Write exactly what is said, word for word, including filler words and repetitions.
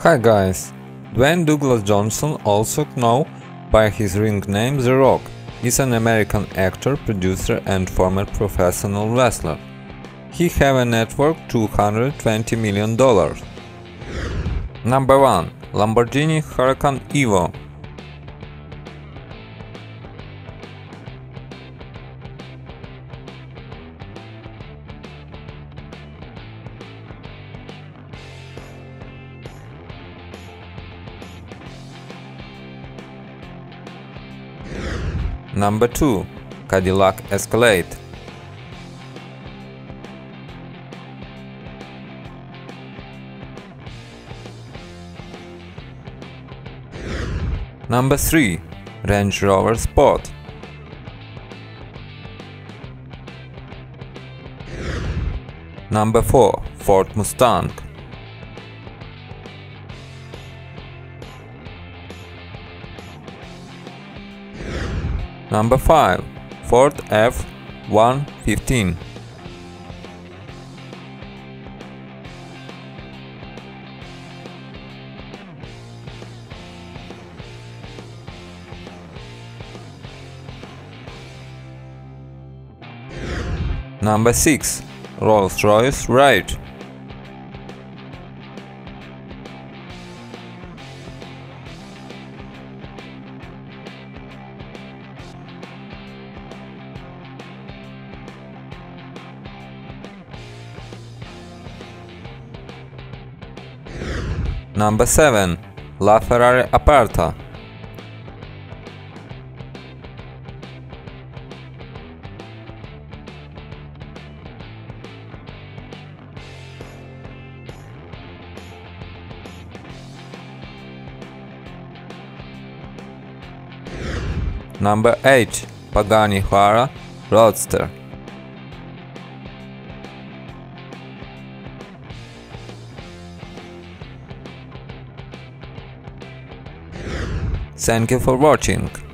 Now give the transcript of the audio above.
Hi guys, Dwayne Douglas Johnson, also known by his ring name The Rock, is an American actor, producer and former professional wrestler. He have a net worth two hundred twenty million dollars. Number one. Lamborghini Huracan Evo. Number two. Cadillac Escalade. Number three. Range Rover Sport. Number four. Ford Mustang. Number five. Ford F one fifteen. Number six. Rolls-Royce Wraith. Number seven. LaFerrari Aperta. Number eight. Pagani Huayra Roadster. Thank you for watching.